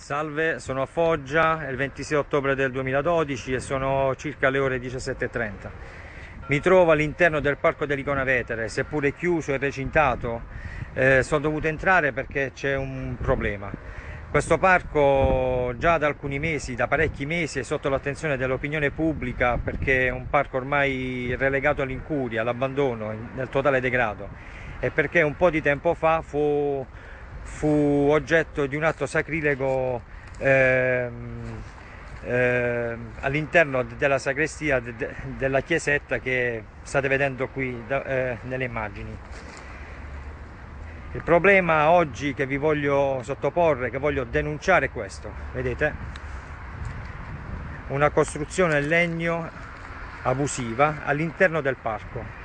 Salve, sono a Foggia, è il 26 ottobre del 2012 e sono circa le ore 17:30. Mi trovo all'interno del Parco dell'Icona Vetere, seppure chiuso e recintato. Sono dovuto entrare perché c'è un problema. Questo parco già da alcuni mesi, da parecchi mesi, è sotto l'attenzione dell'opinione pubblica perché è un parco ormai relegato all'incuria, all'abbandono, nel totale degrado, e perché un po' di tempo fa fu oggetto di un atto sacrilego all'interno della sagrestia della chiesetta che state vedendo qui nelle immagini. Il problema oggi che vi voglio sottoporre, che voglio denunciare, è questo. Vedete? Una costruzione in legno abusiva all'interno del parco.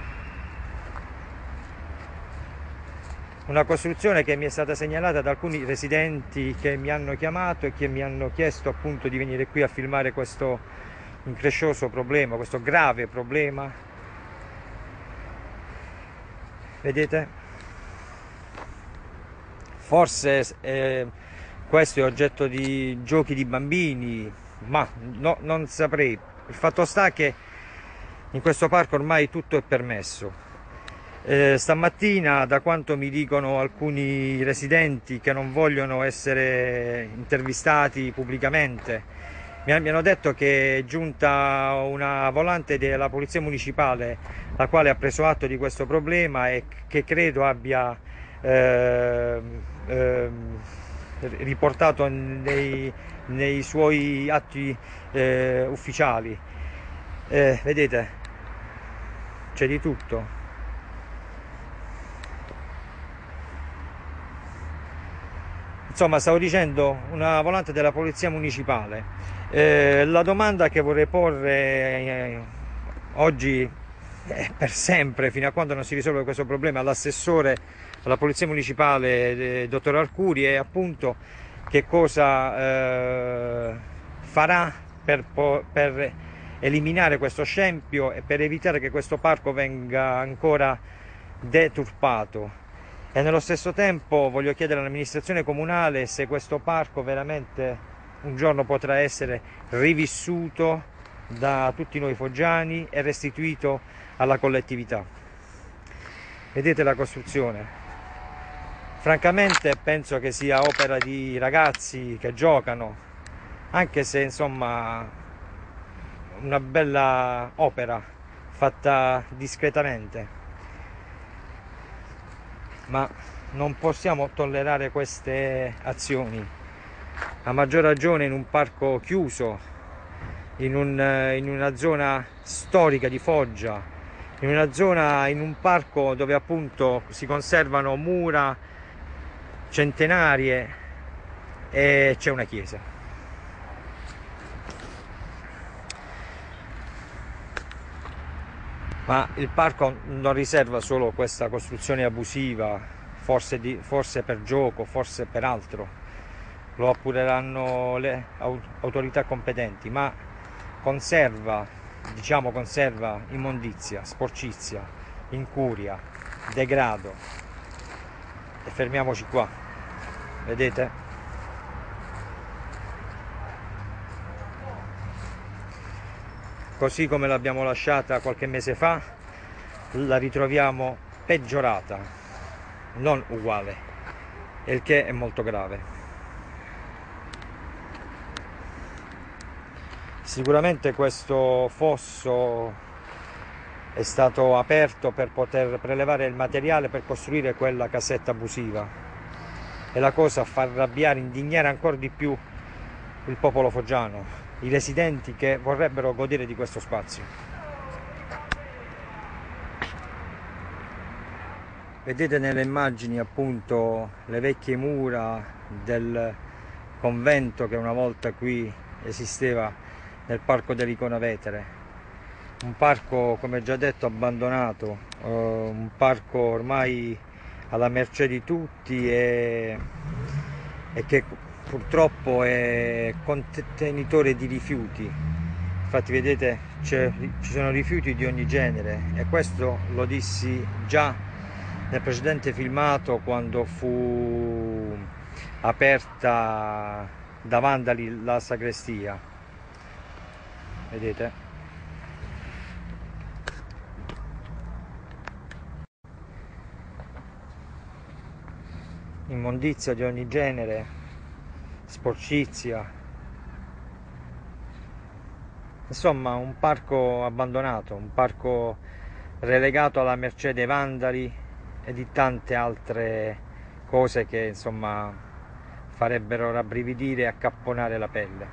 Una costruzione che mi è stata segnalata da alcuni residenti che mi hanno chiamato e che mi hanno chiesto appunto di venire qui a filmare questo increscioso problema, questo grave problema. Vedete? Forse questo è oggetto di giochi di bambini, ma no, non saprei. Il fatto sta che in questo parco ormai tutto è permesso. Stamattina, da quanto mi dicono alcuni residenti che non vogliono essere intervistati pubblicamente, mi hanno detto che è giunta una volante della Polizia Municipale, la quale ha preso atto di questo problema e che credo abbia riportato nei suoi atti ufficiali. Vedete, c'è di tutto. Insomma, stavo dicendo, una volante della Polizia Municipale. La domanda che vorrei porre oggi per sempre, fino a quando non si risolve questo problema, all'assessore alla Polizia Municipale, dottor Arcuri, è appunto che cosa farà per eliminare questo scempio e per evitare che questo parco venga ancora deturpato. E nello stesso tempo voglio chiedere all'amministrazione comunale se questo parco veramente un giorno potrà essere rivissuto da tutti noi foggiani e restituito alla collettività. Vedete la costruzione? Francamente penso che sia opera di ragazzi che giocano, anche se insomma una bella opera fatta discretamente. Ma non possiamo tollerare queste azioni, a maggior ragione in un parco chiuso, in una zona storica di Foggia, in un parco dove appunto si conservano mura centenarie e c'è una chiesa. Ma il parco non riserva solo questa costruzione abusiva, forse per gioco, forse per altro, lo appureranno le autorità competenti, ma conserva immondizia, sporcizia, incuria, degrado. E fermiamoci qua, vedete? Così come l'abbiamo lasciata qualche mese fa, la ritroviamo peggiorata, non uguale, il che è molto grave. Sicuramente questo fosso è stato aperto per poter prelevare il materiale per costruire quella casetta abusiva, e la cosa fa arrabbiare, indignare ancora di più il popolo foggiano, i residenti che vorrebbero godere di questo spazio. Vedete nelle immagini appunto le vecchie mura del convento che una volta qui esisteva nel Parco dell'Icona Vetere, un parco, come già detto, abbandonato, un parco ormai alla mercé di tutti e che purtroppo è contenitore di rifiuti. Infatti vedete ci sono rifiuti di ogni genere, e questo lo dissi già nel precedente filmato, quando fu aperta da vandali la sagrestia, vedete? Immondizia di ogni genere, sporcizia, insomma un parco abbandonato, un parco relegato alla mercé dei vandali e di tante altre cose che insomma farebbero rabbrividire e accapponare la pelle.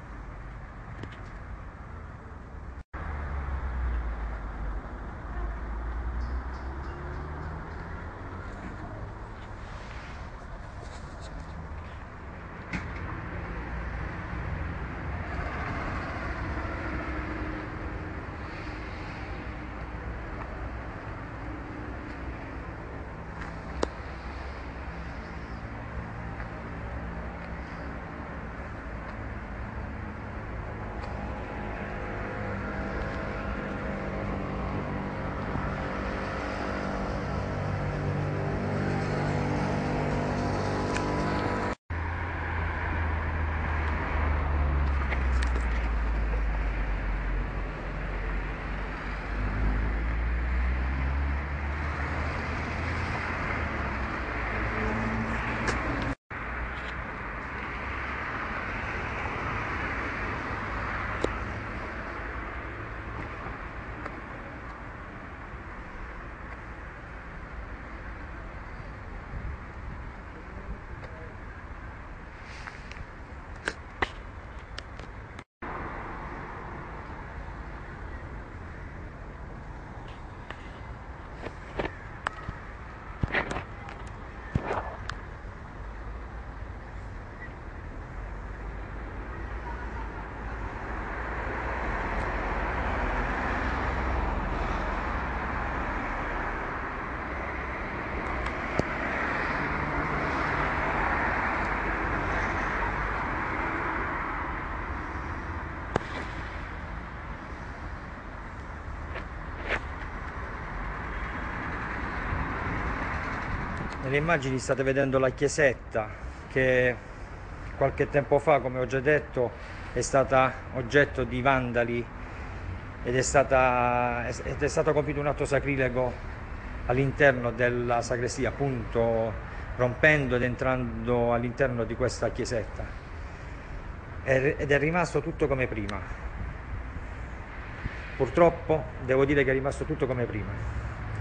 Nelle immagini state vedendo la chiesetta che qualche tempo fa, come ho già detto, è stata oggetto di vandali ed è stato compiuto un atto sacrilego all'interno della sagrestia, appunto rompendo ed entrando all'interno di questa chiesetta. Ed è rimasto tutto come prima. Purtroppo devo dire che è rimasto tutto come prima.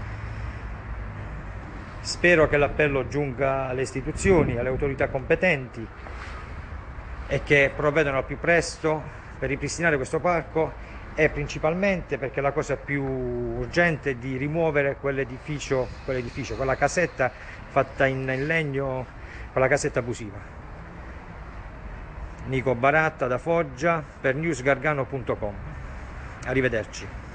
Spero che l'appello giunga alle istituzioni, alle autorità competenti e che provvedano al più presto per ripristinare questo parco e principalmente perché la cosa più urgente è di rimuovere quell'edificio, quella casetta fatta in legno, quella casetta abusiva. Nico Baratta da Foggia per newsgargano.com. Arrivederci.